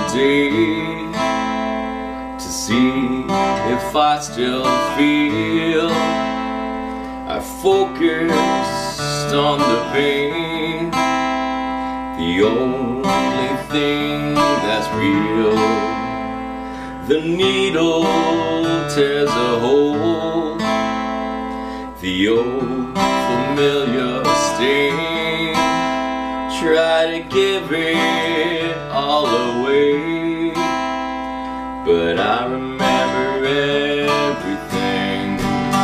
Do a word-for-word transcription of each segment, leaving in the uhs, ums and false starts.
day to see if I still feel. I focused on the pain, the only thing that's real. The needle tears a hole, the old familiar stain. Try to give it all away, but I remember everything.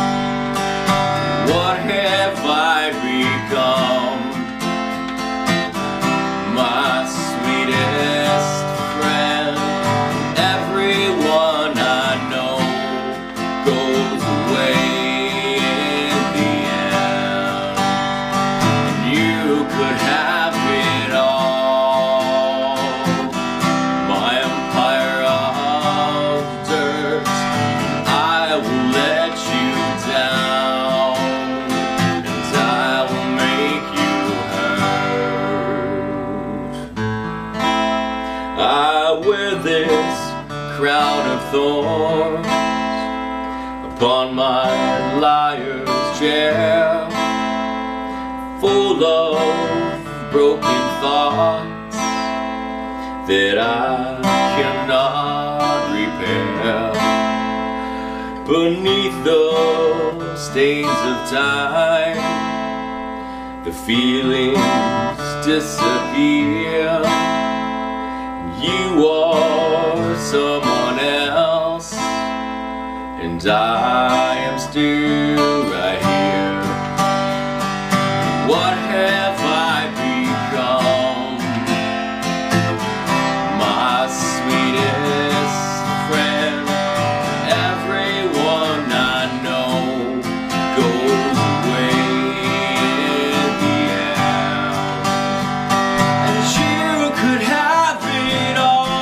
What have I become? My sweetest friend. Everyone I know goes away in the end. And you could have it all, my empire of dirt. I will let you down, and I will make you hurt. I wear this crown of thorns upon my liar's chair, full of broken thoughts that I cannot repair. Beneath the stains of time, the feelings disappear. You are someone else, and I am still right here. What have I become? My sweetest friend. Everyone I know goes away in the end. And you could have it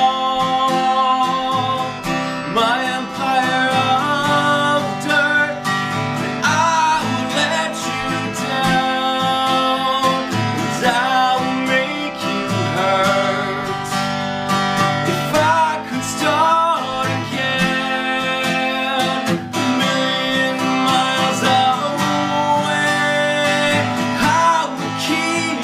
all, my empire of dirt. But I will let you down, and I will make you hurt. If I could start again, a million miles away, I would keep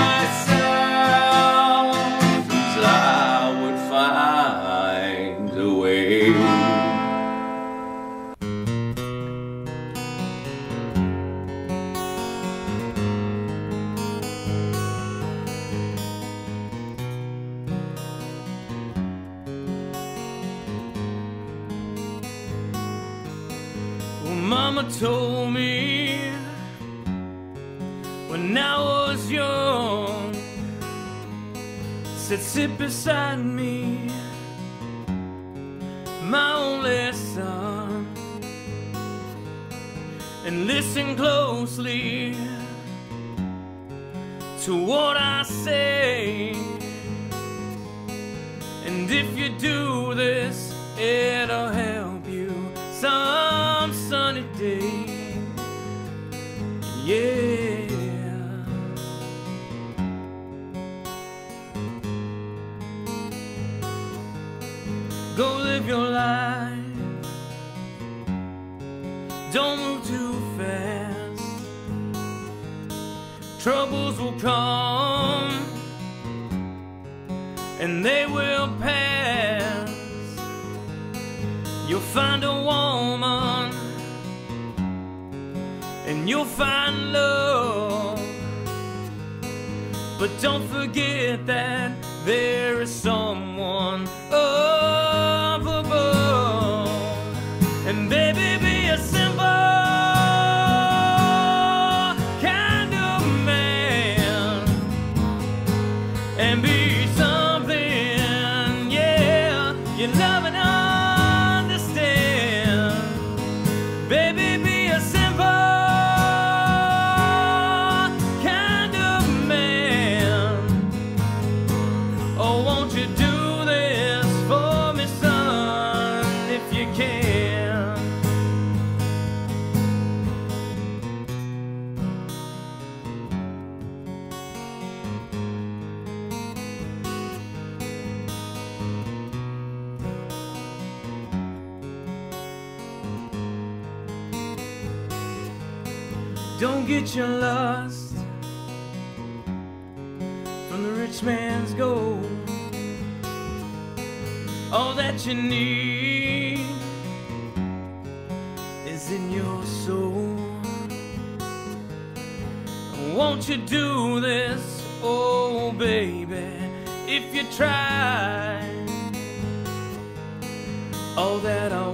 myself, and I would find a way. Well, Mama told me when I was young, said sit beside me, my only son, and listen closely to what I say. And if you do this, it'll help you some sunny day. Yeah. Go live your life, don't move too fast. Troubles will come and they will pass. You'll find a woman and you'll find love, but don't forget that there is someone up above. And baby, be a simple kind of man, and be something, yeah, you love and understand. Baby, be a simple kind of man. Oh, won't you do this for me, son, if you can? Don't get your lust from the rich man's gold. All that you need is in your soul. Won't you do this, oh baby, if you try? All that I